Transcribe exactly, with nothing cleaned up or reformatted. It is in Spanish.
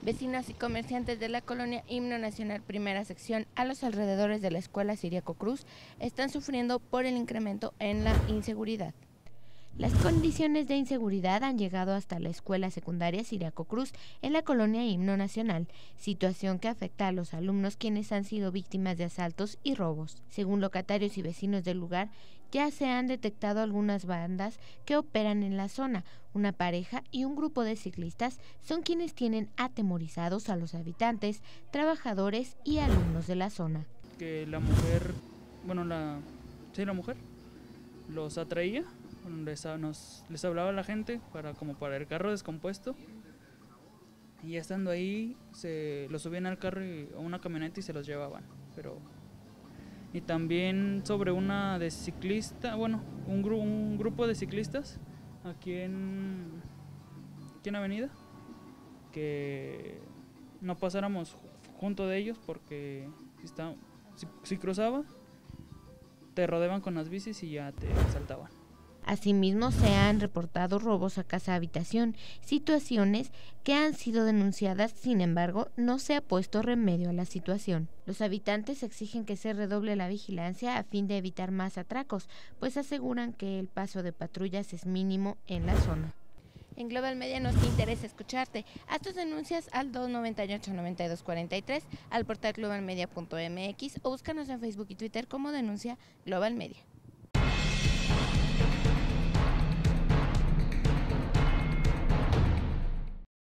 Vecinos y comerciantes de la colonia Himno Nacional Primera Sección a los alrededores de la escuela Ciriaco Cruz están sufriendo por el incremento en la inseguridad. Las condiciones de inseguridad han llegado hasta la escuela secundaria Ciriaco Cruz en la colonia Himno Nacional, situación que afecta a los alumnos quienes han sido víctimas de asaltos y robos. Según locatarios y vecinos del lugar, ya se han detectado algunas bandas que operan en la zona. Una pareja y un grupo de ciclistas son quienes tienen atemorizados a los habitantes, trabajadores y alumnos de la zona. Que la mujer, bueno, la, sí, la mujer los atraía. Les, nos, les hablaba a la gente para como para el carro descompuesto, y ya estando ahí se los subían al carro y, a una camioneta y se los llevaban. Pero y también sobre una de ciclista, bueno, un, gru, un grupo de ciclistas aquí en aquí en Avenida, que no pasáramos junto de ellos porque si, está, si, si cruzaba te rodeaban con las bicis y ya te saltaban. Asimismo, se han reportado robos a casa-habitación, situaciones que han sido denunciadas, sin embargo, no se ha puesto remedio a la situación. Los habitantes exigen que se redoble la vigilancia a fin de evitar más atracos, pues aseguran que el paso de patrullas es mínimo en la zona. En Global Media nos interesa escucharte. Haz tus denuncias al dos noventa y ocho, noventa y dos cuarenta y tres, al portal global media punto m x o búscanos en Facebook y Twitter como Denuncia Global Media.